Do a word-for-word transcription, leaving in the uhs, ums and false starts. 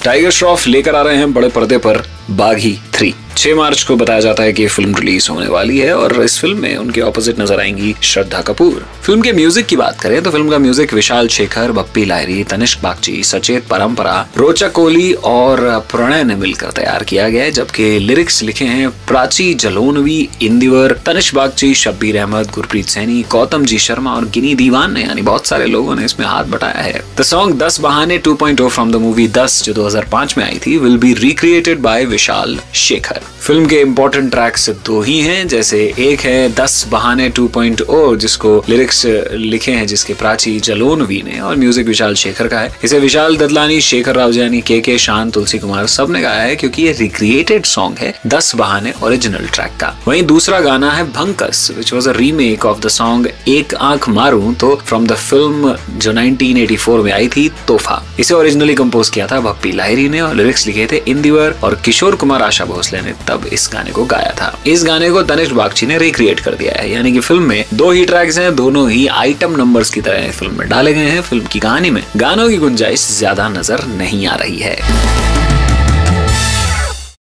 Tiger Shroff लेकर आ रहे हैं बड़े पर्दे पर बागी थ्री। छह मार्च को बताया जाता है कि ये फिल्म रिलीज होने वाली है और इस फिल्म में उनके ऑपोजिट नजर आएंगी श्रद्धा कपूर। फिल्म के म्यूजिक की बात करें तो फिल्म का म्यूजिक विशाल शेखर, बप्पी लाहिरी, तनिष्क बागची, सचेत परंपरा, रोचा कोहली और प्रणय ने मिलकर तैयार किया गया है, जबकि लिरिक्स लिखे हैं प्राची जलोनवी, इंदिवर, तनिष्क बागची, शब्बीर अहमद, गुरप्रीत सैनी, गौतम जी शर्मा और गिनी दीवान ने, यानी बहुत सारे लोगों ने इसमें हाथ बटाया है। द सॉन्ग दस बहाने two point O from the movie Dus जो दो हजार पांच में आई थी will be recreated by Vishal Shekhar. Film के इंपॉर्टेंट ट्रैक्स दो ही हैं, जैसे एक है दस बहाने टू पॉइंट ओ जिसको लिरिक्स लिखे हैं जिसके प्राची जलोनवी ने और म्यूजिक विशाल शेखर का है। इसे विशाल ददलानी, शेखर रावजानी, के के शान, तुलसी कुमार सब ने गाया है क्योंकि ये रिक्रिएटेड सॉन्ग है दस बहाने ओरिजिनल ट्रैक का। वहीं दूसरा गाना है Bhankas which was a remake of the song एक आंख मारूं तो फ्रॉम द फिल्म जो नाइनटीन एटी फोर में आई थी तोहफा। इसे ओरिजिनली कंपोज किया था बप्पी लाहिरी ने और लिरिक्स लिखे थे इंदिवर और किशोर कुमार आशा भोसले ने तब इस गाने को गाया था। इस गाने को तनिष्क बागची ने रिक्रिएट कर दिया है, यानी कि फिल्म में दो ही ट्रैक्स हैं, दोनों ही आइटम नंबर्स की तरह फिल्म में डाले गए हैं। फिल्म की कहानी में गानों की गुंजाइश ज्यादा नजर नहीं आ रही है।